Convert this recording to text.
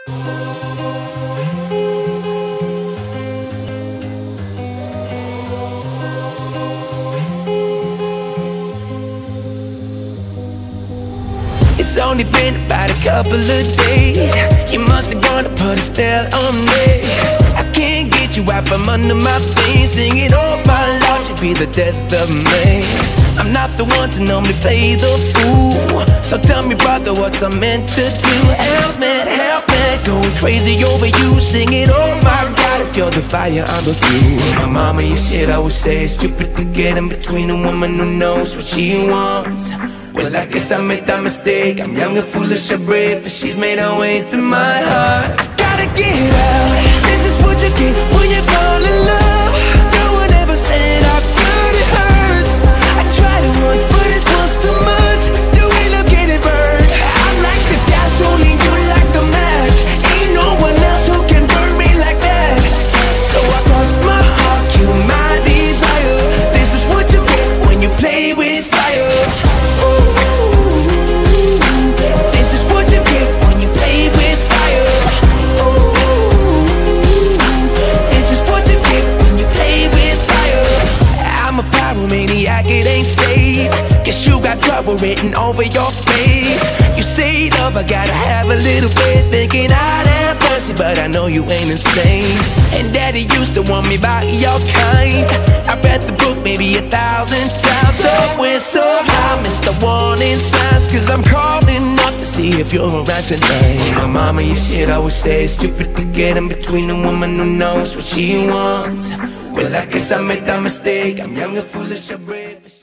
It's only been about a couple of days. You must have gonna put a spell on me. I can't get you out from under my feet. Singing, oh my Lord, you'd be the death of me. I'm not the one to normally play the fool, so tell me, brother, what's I meant to do? Help me, going crazy over you. Singing, oh my God, if you're the fire, I'm the fuel. My mama, you shit, I would say it's stupid to get in between a woman who knows what she wants. Well, I guess I made that mistake. I'm young and foolish and brave, but she's made her way to my heart. I gotta get out. This is what you get when you fall in love. No one ever said how good it hurts. I tried it once, but it's once too much. You end up getting burned. I'm like the gasoline, you like the match. Ain't no one else who can burn me like that. So I cross my heart, kill my desire. This is what you get when you play with fire. It ain't safe. Guess you got trouble written over your face. You say love, I gotta have a little faith. Thinking I'd have mercy, but I know you ain't insane. And daddy used to want me by your kind. I read the book maybe 1,000 times. Somewhere, somehow, missed the warning signs. Cause I'm calling up to see if you're around tonight. My mama, you shit, I would say it's stupid to get in between a woman who knows what she wants. Well, I guess I made that mistake. I'm young and foolish, I'm brave.